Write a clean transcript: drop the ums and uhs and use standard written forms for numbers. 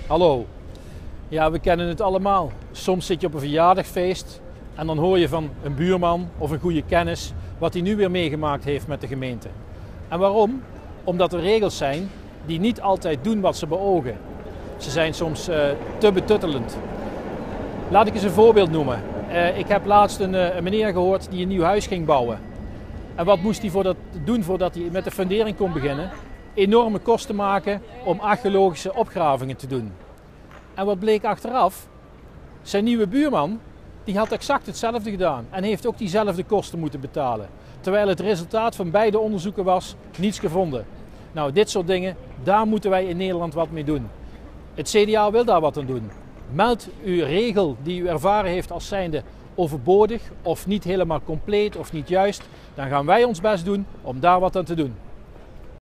Hallo. Ja, we kennen het allemaal. Soms zit je op een verjaardagfeest en dan hoor je van een buurman of een goede kennis wat hij nu weer meegemaakt heeft met de gemeente. En waarom? Omdat er regels zijn die niet altijd doen wat ze beogen. Ze zijn soms te betuttelend. Laat ik eens een voorbeeld noemen. Ik heb laatst een meneer gehoord die een nieuw huis ging bouwen. En wat moest hij doen voordat hij met de fundering kon beginnen? Enorme kosten maken om archeologische opgravingen te doen. En wat bleek achteraf? Zijn nieuwe buurman die had exact hetzelfde gedaan en heeft ook diezelfde kosten moeten betalen. Terwijl het resultaat van beide onderzoeken was niets gevonden. Nou, dit soort dingen, daar moeten wij in Nederland wat mee doen. Het CDA wil daar wat aan doen. Meld uw regel die u ervaren heeft als zijnde overbodig of niet helemaal compleet of niet juist. Dan gaan wij ons best doen om daar wat aan te doen.